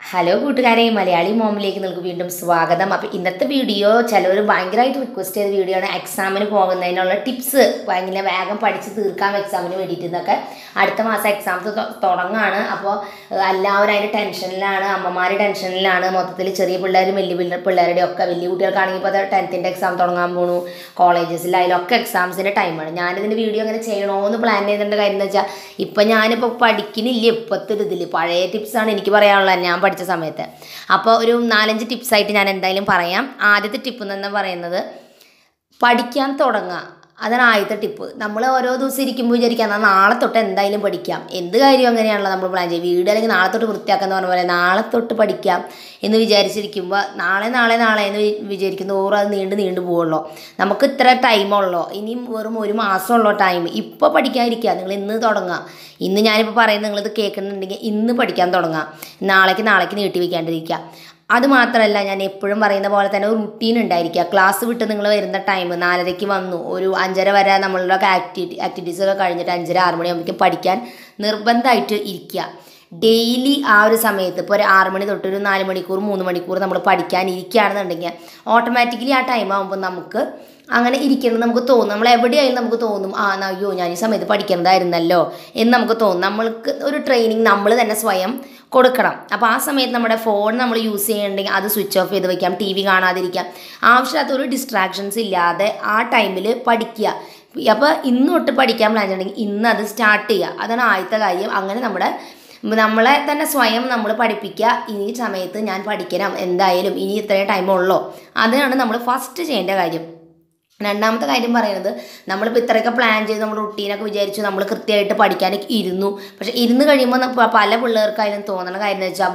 Hello കൂട്ടുകാരെ, മലയാളി മോമിലേക്ക് നിങ്ങൾക്ക് വീണ്ടും സ്വാഗതം. അപ്പോൾ ഇന്നത്തെ വീഡിയോ ചിലവർ ഭയങ്കരമായിട്ട് റിക്വസ്റ്റ് ചെയ്ത വീഡിയോ ആണ്. എക്സാമിന് പോകുന്നതിനുള്ള ടിപ്സ് ഭയങ്കര വേഗം പഠിച്ച് തീർക്കാം എക്സാമിന് വേണ്ടിയിട്ട്. ഇതൊക്കെ അടുത്ത മാസം എക്സാംസ് തുടങ്ങുകയാണ്. അപ്പോൾ എല്ലാവരും അതിൻ്റെ ടെൻഷനിലാണ്, അമ്മമാർ ടെൻഷനിലാണ്. മൊത്തത്തിൽ ചെറിയ പിള്ളേരും വലിയ പിള്ളേരുടെ ഒക്കെ, വലിയ കുട്ടികൾക്കാണെങ്കിൽ ഇപ്പോൾ 10th എക്സാം തുടങ്ങാൻ പോണു. കോളേജസിലായാലൊക്കെ എക്സാംസിൻ്റെ ടൈമാണ്. ഞാനിതിൻ്റെ വീഡിയോ അങ്ങനെ ചെയ്യണമെന്ന് പ്ലാൻ ചെയ്തേണ്ട കാര്യം എന്ന് വെച്ചാൽ ഇപ്പം ഞാനിപ്പോൾ പഠിക്കുന്നില്ല. ഇപ്പോഴത്തെ ഒരു ഇതിൽ പഴയ ടിപ്സാണ് എനിക്ക് പറയാനുള്ളത് ഞാൻ പഠിച്ച സമയത്ത്. അപ്പോൾ ഒരു 4-5 ടിപ്സായിട്ട് ഞാൻ എന്തായാലും പറയാം. ആദ്യത്തെ ടിപ്പ് എന്ന് പറയുന്നത് പഠിക്കാൻ തുടങ്ങുക. അതാണ് ആദ്യത്തെ ടിപ്പ്. നമ്മൾ ഓരോ ദിവസം ഇരിക്കുമ്പോൾ വിചാരിക്കാം എന്നാൽ നാളെ തൊട്ട് എന്തായാലും പഠിക്കാം. എന്ത് കാര്യം അങ്ങനെയാണല്ലോ നമ്മൾ പ്ലാൻ ചെയ്യും. വീട് അല്ലെങ്കിൽ നാളെ തൊട്ട് വൃത്തിയാക്കാന്ന് പറഞ്ഞ പോലെ നാളെ തൊട്ട് പഠിക്കാം എന്ന് വിചാരിച്ചിരിക്കുമ്പോൾ നാളെ എന്ന് വിചാരിക്കുന്ന ഓരോ അത് നീണ്ടു പോവുള്ളൂ. നമുക്ക് ഇത്ര ടൈമുള്ളൂ, ഇനിയും വെറും 1 മാസമുള്ളൂ ടൈം. ഇപ്പോൾ പഠിക്കാതിരിക്കുക. നിങ്ങൾ ഇന്ന് തുടങ്ങുക. ഇന്ന് ഞാനിപ്പോൾ പറയുന്നത് നിങ്ങളിത് കേൾക്കുന്നുണ്ടെങ്കിൽ ഇന്ന് പഠിക്കാൻ തുടങ്ങുക. നാളേക്ക് നീട്ടി വയ്ക്കാണ്ടിരിക്കുക. അതുമാത്രമല്ല, ഞാൻ എപ്പോഴും പറയുന്ന പോലെ തന്നെ ഒരു റുട്ടീൻ ഉണ്ടായിരിക്കുക. ക്ലാസ് വിട്ട് നിങ്ങൾ വരുന്ന ടൈം 4:30 വന്നു, ഒരു 5:30 വരെ നമ്മളുടെ ആക്ടിവിറ്റീസൊക്കെ കഴിഞ്ഞിട്ട് 5:30-6 മണിയാകുമ്പോഴേക്കും പഠിക്കാൻ നിർബന്ധമായിട്ട് ഇരിക്കുക. ഡെയിലി ആ ഒരു സമയത്ത് ഇപ്പോൾ ഒരു 6 മണി തൊട്ട് ഒരു 4 മണിക്കൂർ 3 മണിക്കൂർ നമ്മൾ പഠിക്കാൻ ഇരിക്കുകയാണെന്നുണ്ടെങ്കിൽ ഓട്ടോമാറ്റിക്കലി ആ ടൈം ആകുമ്പോൾ നമുക്ക് അങ്ങനെ ഇരിക്കണം നമുക്ക് തോന്നും. നമ്മൾ എവിടെയായാലും നമുക്ക് തോന്നും അയ്യോ ഞാൻ ഈ സമയത്ത് പഠിക്കേണ്ടതായിരുന്നല്ലോ എന്ന് നമുക്ക് തോന്നും. നമ്മൾക്ക് ഒരു ട്രെയിനിങ് നമ്മൾ തന്നെ സ്വയം കൊടുക്കണം. അപ്പോൾ ആ സമയത്ത് നമ്മുടെ ഫോൺ നമ്മൾ യൂസ് ചെയ്യുന്നുണ്ടെങ്കിൽ അത് സ്വിച്ച് ഓഫ് ചെയ്ത് വയ്ക്കാം, TV കാണാതിരിക്കാം. ആവശ്യമില്ലാത്ത ഒരു ഡിസ്ട്രാക്ഷൻസ് ഇല്ലാതെ ആ ടൈമിൽ പഠിക്കുക. അപ്പോൾ ഇന്ന് തൊട്ട് പഠിക്കാൻ പ്ലാൻ ചെയ്യണമെങ്കിൽ ഇന്ന് അത് സ്റ്റാർട്ട് ചെയ്യുക. അതാണ് ആദ്യത്തെ കാര്യം. അങ്ങനെ നമ്മളെ തന്നെ സ്വയം നമ്മൾ പഠിപ്പിക്കുക. ഈ സമയത്ത് ഞാൻ പഠിക്കണം, എന്തായാലും ഇനി ഇത്രയും ടൈമുള്ളൂ. അതാണ് നമ്മൾ ഫസ്റ്റ് ചെയ്യേണ്ട കാര്യം. രണ്ടാമത്തെ കാര്യം പറയുന്നത്, നമ്മളിപ്പോൾ ഇത്രയൊക്കെ പ്ലാൻ ചെയ്ത് നമ്മൾ റുട്ടീനൊക്കെ വിചാരിച്ചു നമ്മൾ കൃത്യമായിട്ട് പഠിക്കാനൊക്കെ ഇരുന്നു. പക്ഷേ ഇരുന്ന് കഴിയുമ്പോൾ പല പിള്ളേർക്കായാലും തോന്നണ കാര്യം എന്ന് വെച്ചാൽ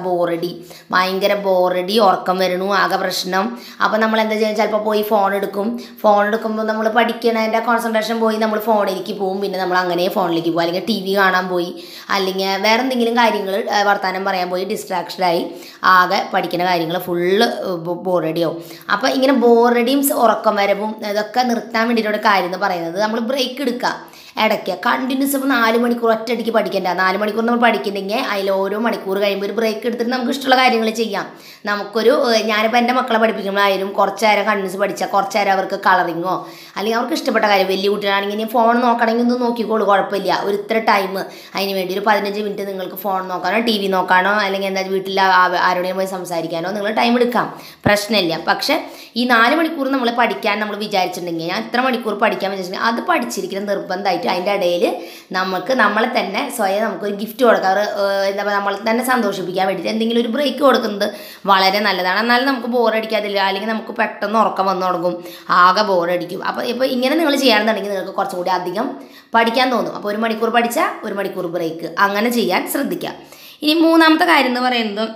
ഭയങ്കര ബോറടി, ഉറക്കം വരണു, ആകെ പ്രശ്നം. അപ്പോൾ നമ്മൾ എന്താ ചെയ്യുക, ചിലപ്പോൾ പോയി ഫോൺ എടുക്കുമ്പോൾ നമ്മൾ പഠിക്കണതിൻ്റെ കോൺസെൻട്രേഷൻ പോയി നമ്മൾ ഫോണിലേക്ക് പോകും. പിന്നെ നമ്മൾ അങ്ങനെ ഫോണിലേക്ക് പോകും, അല്ലെങ്കിൽ TV കാണാൻ പോയി, അല്ലെങ്കിൽ വേറെ എന്തെങ്കിലും കാര്യങ്ങൾ വർത്തമാനം പറയാൻ പോയി ഡിസ്ട്രാക്ഷനായി ആകെ പഠിക്കുന്ന കാര്യങ്ങൾ ഫുള്ള് ബോറടിയാവും. അപ്പോൾ ഇങ്ങനെ ബോറടിയും ഉറക്കം വരവും ഇതൊക്കെ നിർത്താൻ വേണ്ടിയിട്ടുള്ള കാര്യം എന്ന് പറയുന്നത് നമ്മൾ ബ്രേക്ക് എടുക്കുക. ഇടയ്ക്ക് കണ്ടിന്യൂസ് ഇപ്പോൾ 4 മണിക്കൂർ ഒറ്റയടിക്ക് പഠിക്കേണ്ട. 4 മണിക്കൂർ നമ്മൾ പഠിക്കുന്നെങ്കിൽ അതിൽ ഓരോ മണിക്കൂർ കഴിയുമ്പോൾ ഒരു ബ്രേക്ക് എടുത്തിട്ട് നമുക്ക് ഇഷ്ടമുള്ള കാര്യങ്ങൾ ചെയ്യാം. ഞാനിപ്പോൾ എൻ്റെ മക്കളെ പഠിപ്പിക്കുമ്പോഴായാലും കുറച്ച് നേരം കണ്ടിന്യൂസ് പഠിച്ചാൽ കുറച്ച് നേരം അവർക്ക് കളറിങ്ങോ അല്ലെങ്കിൽ അവർക്ക് ഇഷ്ടപ്പെട്ട കാര്യം, വലിയ കുട്ടികളാണെങ്കിൽ ഇനി ഫോൺ നോക്കണമെങ്കിൽ ഒന്ന് നോക്കിക്കോളൂ, കുഴപ്പമില്ല. ഒരു ഇത്ര ടൈം അതിന് വേണ്ടി ഒരു 15 മിനിറ്റ് നിങ്ങൾക്ക് ഫോൺ നോക്കാനോ TV നോക്കാനോ അല്ലെങ്കിൽ എന്താ വീട്ടിൽ ആരോടെങ്കിലും പോയി സംസാരിക്കാനോ നിങ്ങൾ ടൈം എടുക്കാം, പ്രശ്നമില്ല. പക്ഷേ ഈ 4 മണിക്കൂർ നമ്മൾ പഠിക്കാൻ നമ്മൾ വിചാരിച്ചിട്ടുണ്ടെങ്കിൽ ഞാൻ ഇത്ര മണിക്കൂർ പഠിക്കാൻ വിചാരിച്ചിട്ടുണ്ടെങ്കിൽ അത് പഠിച്ചിരിക്കണം നിർബന്ധമായിട്ട്. അതിൻ്റെ ഇടയിൽ നമ്മളെ തന്നെ സ്വയം നമുക്കൊരു ഗിഫ്റ്റ് കൊടുക്കാം. എന്താ പറയുക, നമ്മളെ തന്നെ സന്തോഷിപ്പിക്കാൻ വേണ്ടിയിട്ട് എന്തെങ്കിലും ഒരു ബ്രേക്ക് കൊടുക്കുന്നത് വളരെ നല്ലതാണ്. എന്നാലും നമുക്ക് ബോറടിക്കാതില്ല, അല്ലെങ്കിൽ നമുക്ക് പെട്ടെന്ന് ഉറക്കം വന്നു തുടങ്ങും, ആകെ ബോറടിക്കും. അപ്പോൾ ഇങ്ങനെ നിങ്ങൾ ചെയ്യുകയാണെന്നുണ്ടെങ്കിൽ നിങ്ങൾക്ക് കുറച്ചും കൂടി അധികം പഠിക്കാൻ തോന്നും. അപ്പോൾ 1 മണിക്കൂർ പഠിച്ചാൽ 1 മണിക്കൂർ ബ്രേക്ക്, അങ്ങനെ ചെയ്യാൻ ശ്രദ്ധിക്കാം. ഇനി മൂന്നാമത്തെ കാര്യം എന്ന് പറയുന്നത്,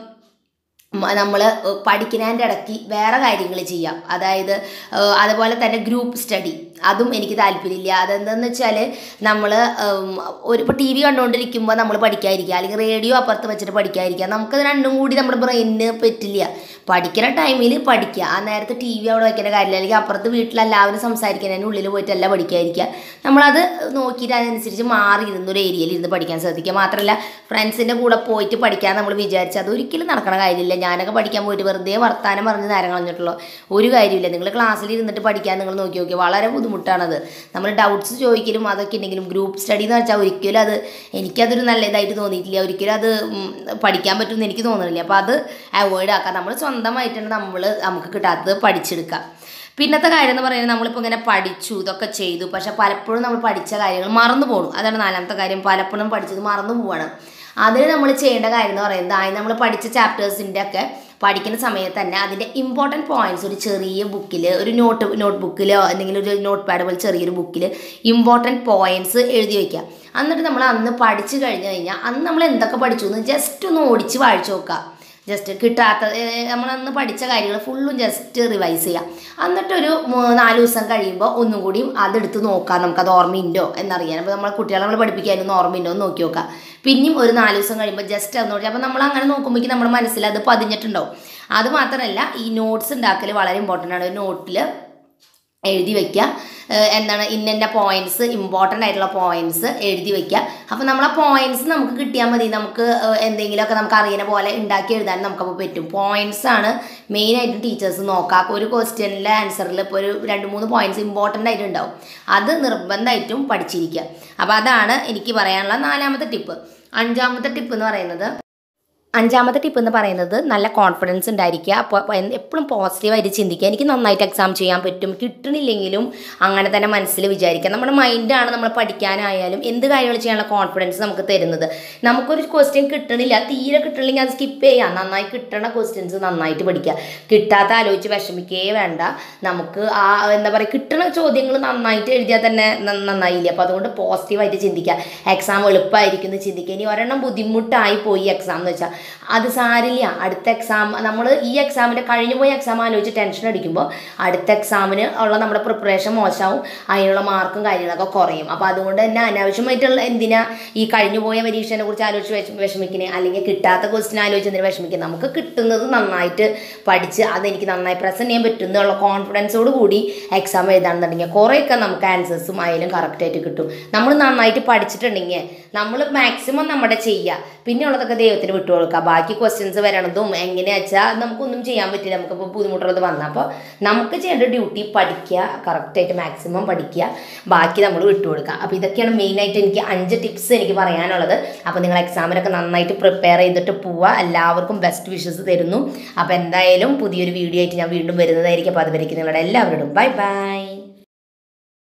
നമ്മൾ പഠിക്കുന്നതിൻ്റെ ഇടയ്ക്ക് വേറെ കാര്യങ്ങൾ ചെയ്യാം. അതായത് അതുപോലെ തന്നെ ഗ്രൂപ്പ് സ്റ്റഡി, അതും എനിക്ക് താല്പര്യമില്ല. അതെന്താണെന്ന് വെച്ചാൽ നമ്മൾ ഇപ്പോൾ TV കണ്ടുകൊണ്ടിരിക്കുമ്പോൾ നമ്മൾ പഠിക്കാതിരിക്കുക, അല്ലെങ്കിൽ റേഡിയോ അപ്പുറത്ത് വെച്ചിട്ട് പഠിക്കാതിരിക്കുക. നമുക്കത് രണ്ടും കൂടി നമ്മുടെ ബ്രെയിനിന് പറ്റില്ല. പഠിക്കുന്ന ടൈമിൽ പഠിക്കുക, ആ നേരത്തെ TV അവിടെ വയ്ക്കേണ്ട കാര്യമില്ല. അല്ലെങ്കിൽ അപ്പുറത്ത് വീട്ടിലെല്ലാവരും സംസാരിക്കുന്നതിന് ഉള്ളിൽ പോയിട്ടല്ല പഠിക്കാതിരിക്കുക. നമ്മളത് നോക്കിയിട്ട് അതനുസരിച്ച് മാറിയിരുന്ന ഒരു ഏരിയയിൽ ഇരുന്ന് പഠിക്കാൻ ശ്രദ്ധിക്കുക. മാത്രമല്ല ഫ്രണ്ട്സിൻ്റെ കൂടെ പോയിട്ട് പഠിക്കാൻ നമ്മൾ വിചാരിച്ചാൽ അതൊരിക്കലും നടക്കണ കാര്യമില്ല. ഞാനൊക്കെ പഠിക്കാൻ പോയിട്ട് വെറുതെ വർത്താനം പറഞ്ഞ് നേരം കളഞ്ഞിട്ടുള്ളൂ, ഒരു കാര്യമില്ല. നിങ്ങൾ ക്ലാസ്സിൽ ഇരുന്നിട്ട് പഠിക്കാൻ നിങ്ങൾ നോക്കി വളരെ ബുദ്ധിമുട്ടാണത്. നമ്മൾ ഡൗട്ട്സ് ചോദിക്കലും അതൊക്കെ ഉണ്ടെങ്കിലും ഗ്രൂപ്പ് സ്റ്റഡി എന്ന് വെച്ചാൽ ഒരിക്കലും എനിക്കതൊരു നല്ല ഇതായിട്ട് തോന്നിയിട്ടില്ല. ഒരിക്കലും അത് പഠിക്കാൻ പറ്റുമെന്ന് എനിക്ക് തോന്നുന്നില്ല. അപ്പോൾ അത് അവോയ്ഡ് ആക്കാം. നമ്മൾ സ്വന്തമായിട്ടാണ് നമുക്ക് കിട്ടാത്തത് പഠിച്ചെടുക്കാം. പിന്നത്തെ കാര്യം എന്ന് പറയുന്നത്, നമ്മളിപ്പോൾ ഇങ്ങനെ പഠിച്ചു ഇതൊക്കെ ചെയ്തു, പക്ഷേ പലപ്പോഴും നമ്മൾ പഠിച്ച കാര്യങ്ങൾ മറന്നു പോകണം. അതാണ് 4ാമത്തെ കാര്യം. പലപ്പോഴും പഠിച്ചത് മറന്നു പോവാണ്. അതിന് നമ്മൾ ചെയ്യേണ്ട കാര്യം എന്ന് പറയുന്നത്, അതിന് നമ്മൾ പഠിച്ച ചാപ്റ്റേഴ്സിൻ്റെ ഒക്കെ പഠിക്കുന്ന സമയത്ത് തന്നെ അതിൻ്റെ ഇമ്പോർട്ടൻറ്റ് പോയിൻറ്റ്സ് ഒരു ചെറിയ ബുക്കിൽ, ഒരു നോട്ട് ബുക്കിലോ എന്തെങ്കിലും ഒരു നോട്ട് പാഡ് പോലെ ചെറിയൊരു ബുക്കിൽ ഇമ്പോർട്ടൻറ്റ് പോയിൻറ്റ്സ് എഴുതി വയ്ക്കുക. എന്നിട്ട് നമ്മൾ അന്ന് പഠിച്ചു കഴിഞ്ഞാൽ അന്ന് നമ്മൾ എന്തൊക്കെ പഠിച്ചു എന്ന് ജസ്റ്റ് ഒന്ന് ഓടിച്ച് വായിച്ചു നോക്കുക. ജസ്റ്റ് നമ്മളന്ന് പഠിച്ച കാര്യങ്ങൾ ഫുള്ളും ജസ്റ്റ് റിവൈസ് ചെയ്യാം. എന്നിട്ടൊരു 4 ദിവസം കഴിയുമ്പോൾ ഒന്നും കൂടി അതെടുത്ത് നോക്കാം, നമുക്കത് ഓർമ്മയുണ്ടോ എന്നറിയാൻ. അപ്പോൾ നമ്മൾ കുട്ടികളെ നമ്മൾ പഠിപ്പിക്കാനൊന്നും ഓർമ്മയുണ്ടോ എന്ന് നോക്കി നോക്കാം. പിന്നെയും ഒരു 4 ദിവസം കഴിയുമ്പോൾ ജസ്റ്റ് അത് നോക്കി. അപ്പോൾ നമ്മൾ അങ്ങനെ നോക്കുമ്പോഴേക്കും നമ്മുടെ മനസ്സിൽ അത് പതിഞ്ഞിട്ടുണ്ടാവും. അതുമാത്രമല്ല, ഈ നോട്ട്സ് ഉണ്ടാക്കൽ വളരെ ഇമ്പോർട്ടൻ്റ് ആണ്. ഒരു നോട്ടിൽ എഴുതി വയ്ക്കുക. എന്താണ് ഇന്ന പോയിന്റ്സ്, ഇമ്പോർട്ടൻ്റ് ആയിട്ടുള്ള പോയിന്റ്സ് എഴുതി വയ്ക്കുക. അപ്പോൾ നമ്മൾ ആ പോയിന്റ്സ് നമുക്ക് കിട്ടിയാൽ മതി. നമുക്ക് എന്തെങ്കിലുമൊക്കെ നമുക്ക് അറിയുന്ന പോലെ ഉണ്ടാക്കി എഴുതാൻ നമുക്കപ്പോൾ പറ്റും. പോയിന്റ്സ് ആണ് മെയിനായിട്ടും ടീച്ചേഴ്സ് നോക്കുക. ഒരു ക്വസ്റ്റ്യനിലെ ആൻസറിൽ ഇപ്പോൾ ഒരു 2-3 പോയിന്റ്സ് ഇമ്പോർട്ടൻ്റ് ആയിട്ടുണ്ടാവും. അത് നിർബന്ധമായിട്ടും പഠിച്ചിരിക്കുക. അപ്പോൾ അതാണ് എനിക്ക് പറയാനുള്ള 4ാമത്തെ ടിപ്പ്. 5ാമത്തെ ടിപ്പ് എന്ന് പറയുന്നത് നല്ല കോൺഫിഡൻസ് ഉണ്ടായിരിക്കുക. അപ്പോൾ എപ്പോഴും പോസിറ്റീവായിട്ട് ചിന്തിക്കുക. എനിക്ക് നന്നായിട്ട് എക്സാം ചെയ്യാൻ പറ്റും, കിട്ടണില്ലെങ്കിലും അങ്ങനെ തന്നെ മനസ്സിൽ വിചാരിക്കുക. നമ്മുടെ മൈൻഡാണ് നമ്മൾ പഠിക്കാനായാലും എന്ത് കാര്യങ്ങൾ ചെയ്യാനുള്ള കോൺഫിഡൻസ് നമുക്ക് തരുന്നത്. നമുക്കൊരു ക്വസ്റ്റ്യൻ കിട്ടണില്ല, തീരെ കിട്ടണില്ലെങ്കിൽ അത് സ്കിപ്പ് ചെയ്യുക. നന്നായി കിട്ടണ ക്വസ്റ്റ്യൻസ് നന്നായിട്ട് പഠിക്കുക. കിട്ടാത്ത ആലോചിച്ച് വിഷമിക്കേ വേണ്ട. നമുക്ക് എന്താ പറയുക, കിട്ടണ ചോദ്യങ്ങൾ നന്നായിട്ട് എഴുതിയാൽ തന്നെ നന്നായില്ല. അപ്പോൾ അതുകൊണ്ട് പോസിറ്റീവായിട്ട് ചിന്തിക്കുക. എക്സാം എളുപ്പമായിരിക്കും എന്ന് ചിന്തിക്കുക. ഇനി ഒരെണ്ണം ബുദ്ധിമുട്ടായി പോയി എക്സാം എന്ന് വെച്ചാൽ അത് സാരില്ല. അടുത്ത എക്സാം നമ്മൾ ഈ എക്സാമിൻ്റെ കഴിഞ്ഞു പോയ എക്സാം ആലോചിച്ച് ടെൻഷൻ അടിക്കുമ്പോൾ അടുത്ത എക്സാമിന് ഉള്ള നമ്മുടെ പ്രിപ്പറേഷൻ മോശമാവും, അതിനുള്ള മാർക്കും കാര്യങ്ങളൊക്കെ കുറയും. അപ്പോൾ അതുകൊണ്ട് തന്നെ അനാവശ്യമായിട്ടുള്ള എന്തിനാ ഈ കഴിഞ്ഞു പോയ പരീക്ഷയെ കുറിച്ച് ആലോചിച്ച് വിഷമിക്കുന്നത്, അല്ലെങ്കിൽ കിട്ടാത്ത ക്വസ്റ്റ്യൻ ആലോചിച്ച് എന്തിനാ വിഷമിക്കുന്നത്. നമുക്ക് കിട്ടുന്നത് നന്നായിട്ട് പഠിച്ച് അതെനിക്ക് നന്നായി പ്രസൻറ്റ് ചെയ്യാൻ പറ്റും എന്നുള്ള കോൺഫിഡൻസോട് കൂടി എക്സാം എഴുതാണെന്നുണ്ടെങ്കിൽ കുറേയൊക്കെ നമുക്ക് ആൻസേഴ്സും ആയാലും കറക്റ്റായിട്ട് കിട്ടും. നമ്മൾ നന്നായിട്ട് പഠിച്ചിട്ടുണ്ടെങ്കിൽ നമ്മൾ മാക്സിമം നമ്മുടെ ചെയ്യുക, പിന്നെയുള്ളതൊക്കെ ദൈവത്തിന് വിട്ടുകൊടുക്കുക. ബാക്കി ക്വസ്റ്റ്യൻസ് വരണതും എങ്ങനെയാ വെച്ചാൽ നമുക്കൊന്നും ചെയ്യാൻ പറ്റില്ല. നമുക്കിപ്പോൾ ബുദ്ധിമുട്ടുള്ളത് വന്നാൽ അപ്പോൾ നമുക്ക് ചെയ്യേണ്ട ഡ്യൂട്ടി പഠിക്കുക, കറക്റ്റായിട്ട് മാക്സിമം പഠിക്കുക, ബാക്കി നമ്മൾ വിട്ടുകൊടുക്കുക. അപ്പോൾ ഇതൊക്കെയാണ് മെയിനായിട്ട് എനിക്ക് 5 ടിപ്സ് എനിക്ക് പറയാനുള്ളത്. അപ്പോൾ നിങ്ങൾ എക്സാമിനൊക്കെ നന്നായിട്ട് പ്രിപ്പയർ ചെയ്തിട്ട് പോവുക. എല്ലാവർക്കും ബെസ്റ്റ് വിഷസ് തരുന്നു. അപ്പോൾ എന്തായാലും പുതിയൊരു വീഡിയോ ആയിട്ട് ഞാൻ വീണ്ടും വരുന്നതായിരിക്കും. അപ്പോൾ അതുവരേക്കും നിങ്ങളുടെ എല്ലാവരോടും ബൈ ബൈ.